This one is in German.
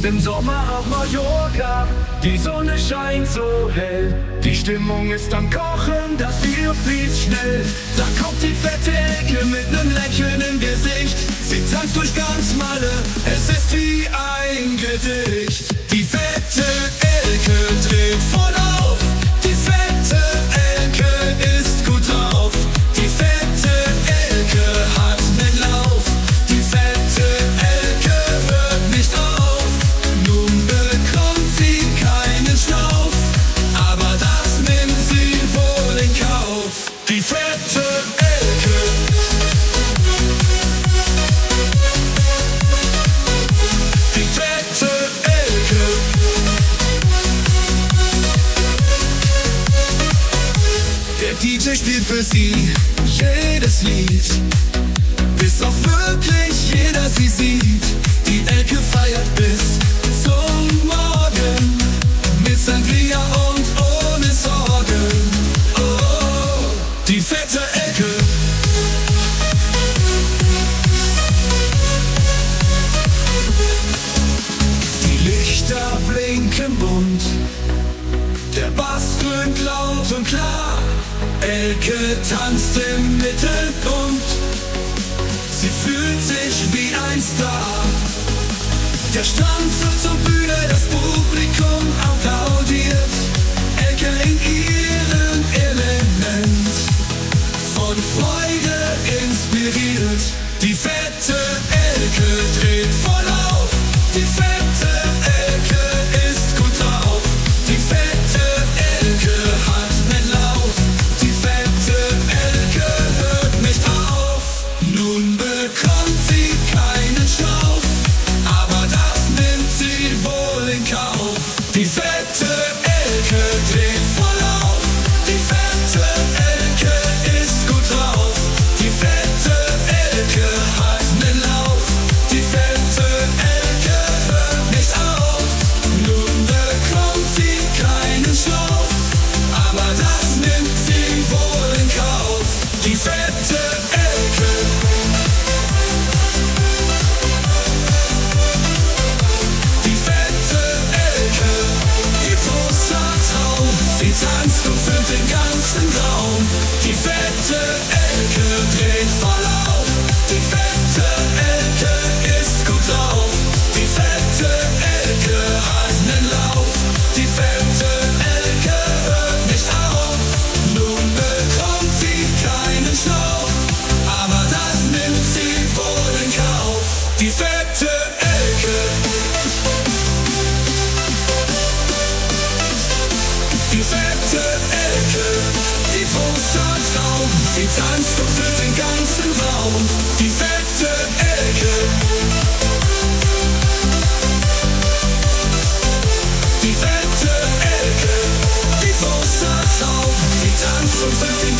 Im Sommer auf Mallorca, die Sonne scheint so hell. Die Stimmung ist am Kochen, das Bier fließt schnell. Da kommt die fette Elke mit nem Lächeln im Gesicht. Sie tanzt durch ganz Malle, es ist wie ein Gedicht. Die fette Elke dreht voll auf. Die fette Elke ist gut drauf. Die fette Elke hat nen Lauf. Die fette Elke hört nicht auf. Nun bekommt sie keinen Schnauf, aber das nimmt sie wohl in Kauf. Die fette Elke. Die fette Elke. Der DJ spielt für sie jedes Lied, bis auch wirklich jeder sie sieht. Die Elke feiert bis zum Morgen, mit Sangria und ohne Sorgen. Oh, die fette Elke. Die Lichter blinken bunt, der Bass dröhnt laut und klar. Elke tanzt im Mittelpunkt, sie fühlt sich wie ein Star. Der Strand wird zur Bühne, das Publikum applaudiert. Elke in ihrem Element, von Freude inspiriert. Die fette Elke dreht voll auf. Die fette Elke ist gut drauf. Die fette Elke hat nen Lauf. Die fette Elke hört nicht auf. Nun bekommt sie keinen Schnauf, aber das nimmt sie wohl in Kauf. Die fette Elke dreht voll auf. Die fette Elke ist gut drauf. Die fette Elke hat nen Lauf. Die fette Elke hört nicht auf. Nun bekommt sie keinen Schnauf, aber das nimmt sie wohl in Kauf. Die fette Elke. Die fette Elke, die großer Traum. Sie tanzt und füllt den ganzen Raum. Die fette Elke dreht voll auf. Die fette Elke ist gut drauf. Die fette Elke hat nen Lauf. Die fette Elke hört nicht auf. Nun bekommt sie keinen Schnauf, aber das nimmt sie wohl in Kauf. Die fette Elke. Die fette Elke, die großer Traum. Sie tanzt und füllt den ganzen Raum. Die fette Elke. Die fette Elke, die großer Traum. Sie tanzt und füllt den